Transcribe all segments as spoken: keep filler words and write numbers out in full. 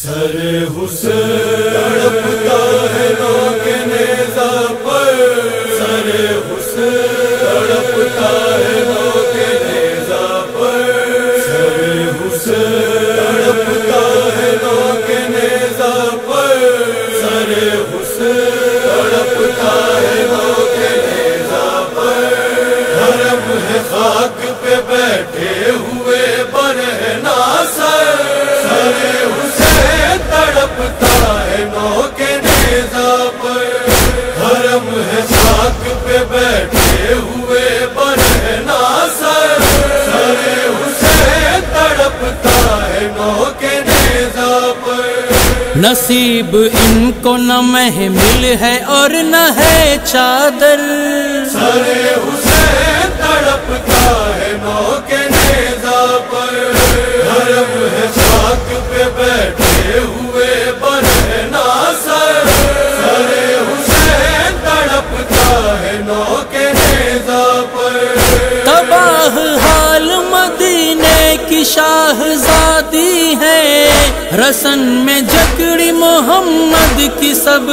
سر حسین تڑپتا ہے نوک نیزہ پر، سر حسین تڑپتا ہے نوک نیزہ پر، سر حسین تڑپتا ہے نوک نیزہ پر، سر حسین تڑپتا ہے نوک نیزہ پر۔ حرم ہے خاک پہ بیٹھے ہوئے برہنہ سر، سر حسین تڑپتا ہے نوک نیزہ پر۔ حرم ہے خاک پہ بیٹھے ہوئے برہنہ سر، سر حسین تڑپتا ہے نوک نیزہ پر۔ نصیب ان کو نہ محمل ہے اور نہ ہے چادر، سر حسین تڑپتا ہے نوک نیزہ پر۔ حرم ہے خاک پہ بیٹھے ہوئے برہنہ سر، سر حسین تڑپتا ہے نوک نیزہ پر۔ تباہ حال مدینے کی شاہزادی ہے، رسن میں جکڑی محمد کی سب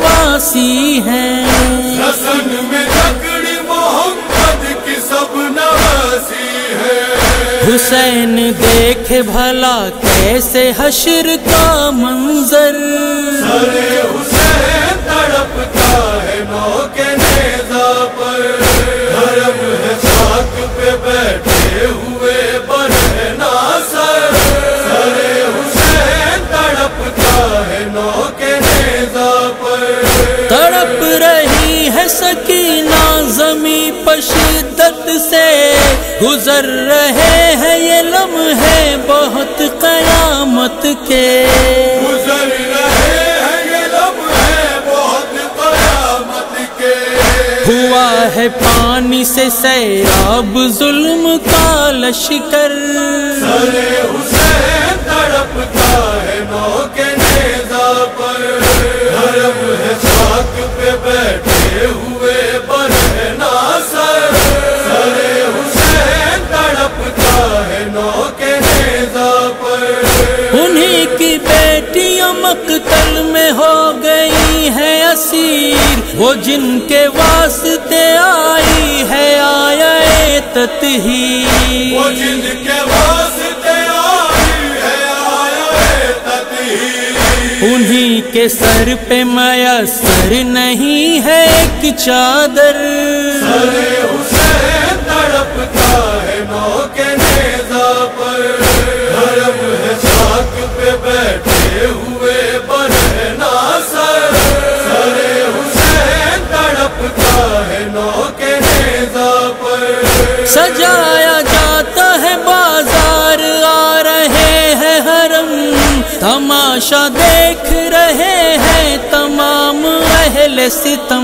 نواسی ہیں، رسن میں جکڑی محمد کی سب نواسی ہے۔ حسین دیکھے بھلا کیسے حشر کا منظر، سر حسین تڑپتا ہے نوک نیزہ پر۔ حرم ہے خاک پہ بیٹھے ہوئے برہنہ سر، سر حسین تڑپتا ہے نوک نیزہ پر۔ تڑپ رہی ہے سکینہ زمیں پر شدت سے، گزر رہے ہیں یہ لمحے بہت قیامت کے، گزر رہے ہیں یہ لمحے بہت قیامت کے۔ ہوا ہے پانی سے سیراب ظلم کا لشکر، سر حسین تڑپتا ہے نوک نیزہ پر۔ حرم ہے خاک پہ بیٹھے ہوئے برہنہ سر، سر حسین تڑپتا ہے نوک نیزہ پر۔ انہی کی بیٹیاں مقتل میں ہو گئی ہیں اسیر، وہ جن کے واسطے آئی ہے آیہ تطہیر، وہ جن کے واسطے آئی ہے آیہ تطہیر۔ انہی کے سر پہ میسر نہیں ہے ایک چادر، سر حسین تڑپتا ہے نوک نیزہ پر۔ حرم ہے خاک پہ بیٹھے ہوئے برہنہ سر، سر حسین تڑپتا ہے نوک نیزہ پر۔ سجایا جاتا ہے بازار، آ رہے ہیں حرم، تماشا دیکھ رہے ہیں تمام اہل ستم،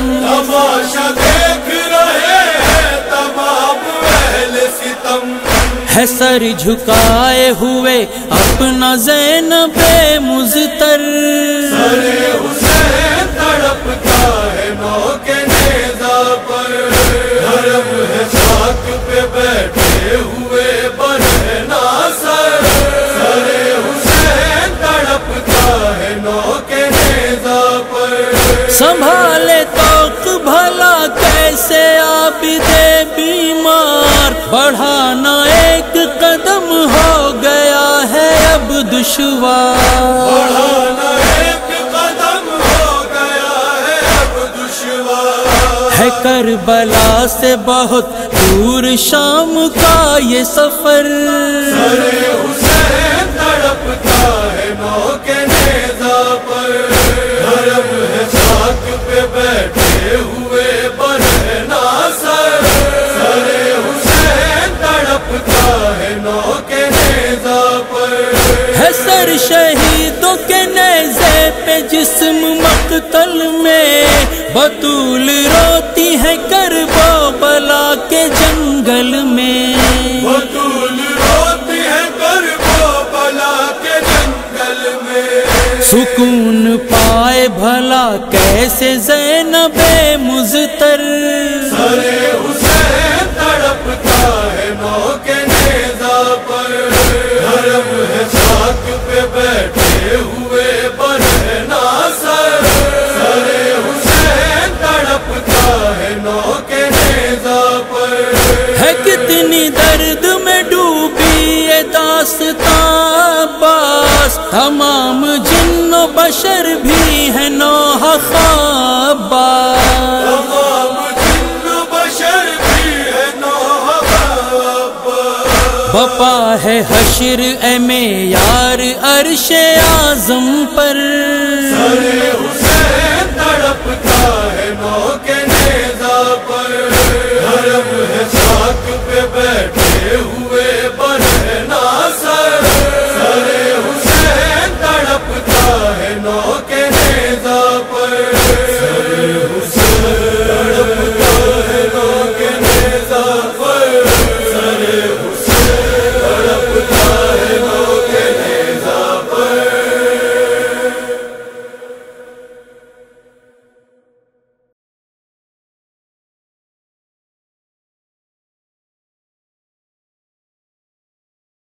تماشا دیکھ رہے ہیں تمام اہل ستم۔ ہے سر جھکائے ہوئے اپنا زینب مزتر، سر حسین تڑپتا ہے نوک نیزہ پر۔ حرم ہے خاک پہ بیٹھے ہوئے برہنہ سر، سر حسین تڑپتا ہے نوک نیزہ پر۔ سنبھالے توق بھلا کیسے عابد بیمار، بڑھانا ایک قدم ہو گیا ہے اب دشوار، بڑھانا ایک قدم ہو گیا ہے اب دشوار۔ ہے کربلا سے بہت دور شام کا یہ سفر، سر حسین تڑپتا ہے نوک نیزہ پر۔ حرم ہے خاک پہ بیٹھے ہوئے برہنہ سر، سر حسین تڑپتا ہے نوک نیزہ پر۔ ہے سر شہیدوں کے نیزے پہ جسم مقتل میں، بطول روتی ہے کربلا کے جنگل میں، بطول روتی ہے کربلا کے جنگل میں۔ سکون پائے بھلا کیسے زینب مزتر، سر حسین تڑپتا ہے نوک نیزہ پر۔ حرم ہے خاک پہ بیٹھے بپا ہے حشر اے معیار عرش اعظم پر، سر حسین تڑپتا ہے نو کے